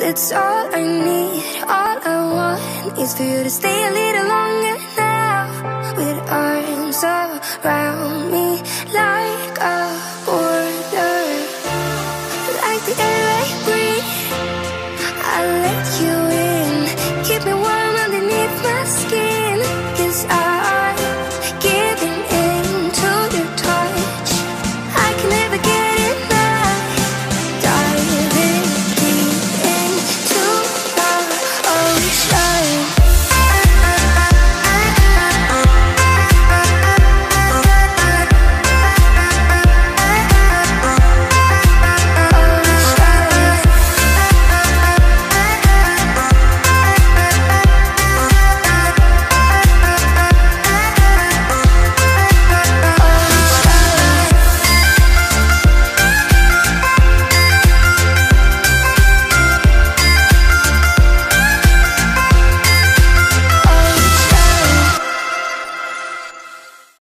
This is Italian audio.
That's all I need, all I want is for you to stay a little longer.